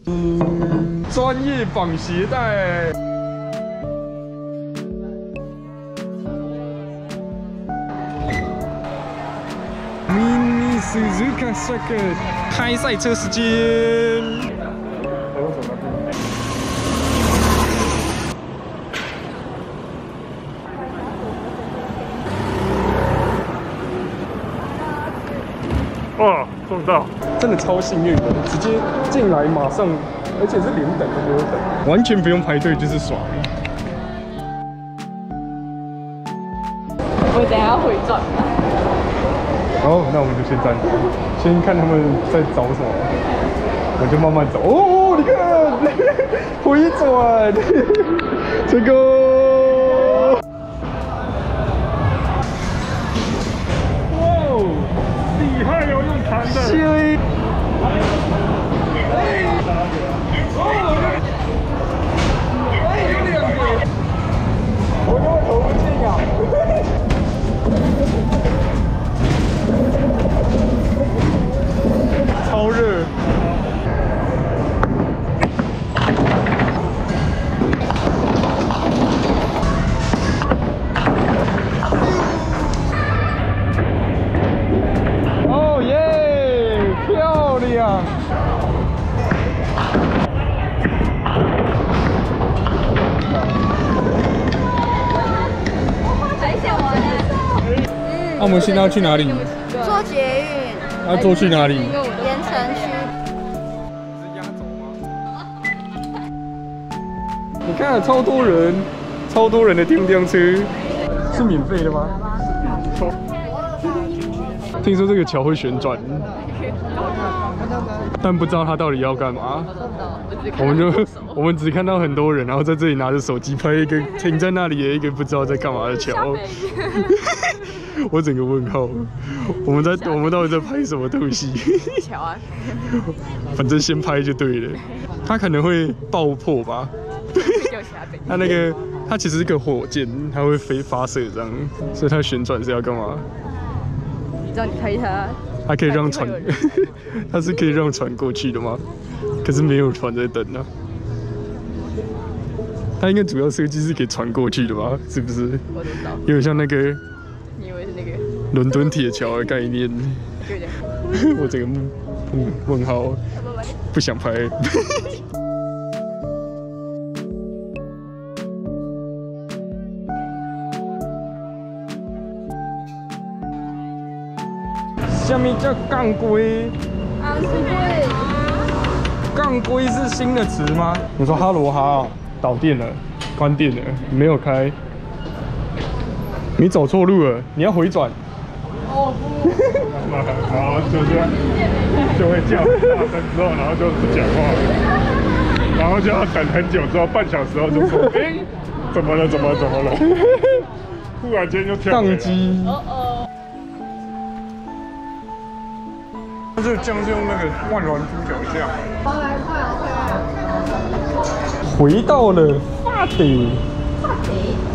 专业绑鞋带。Mini Suzuka Circuit 开赛车时间。哇，撞到！真的超幸运的，直接进来马上，而且是连等都没有等，完全不用排队，就是爽。 我等下回转。 好，那我们就先站着，先看他们在找什么，我就慢慢走。哦，你看，回转，成功！哇，厉害哦，用弹的。我根本投不进啊！超热。哦耶，漂亮！那我们现在要去哪里？ 坐捷运。 要坐去哪里？ 盐城区。 是压轴吗？你看，超多人的电动车，是免费的吗？听说这个桥会旋转，但不知道它到底要干嘛。我们只看到很多人，然后在这里拿着手机拍一个停在那里的一个不知道在干嘛的桥。我整个问号，我们到底在拍什么东西？ 桥啊， 反正先拍就对了。它可能会爆破吧？它其实是个火箭，它会发射这样，所以它旋转是要干嘛？ 你知道你拍它， 它可以让船，它是可以让船过去的吗？可是没有船在等啊。它应该主要设计是给船过去的吧？是不是？ 我知道。 有点像那个。 你以为是那个？ 伦敦铁桥的概念。我整个问号，不想拍。下面叫杠龟。杠龟是新的词吗？你说哈罗哈导电了，关电了，没有开。你走错路了，你要回转。哦不。然后就会叫大声之后，然后就不讲话，然后就要等很久之后，半小时后就说，哎，怎么了？忽然间就跳宕机。这酱是用那个万峦猪脚酱。回到了法体。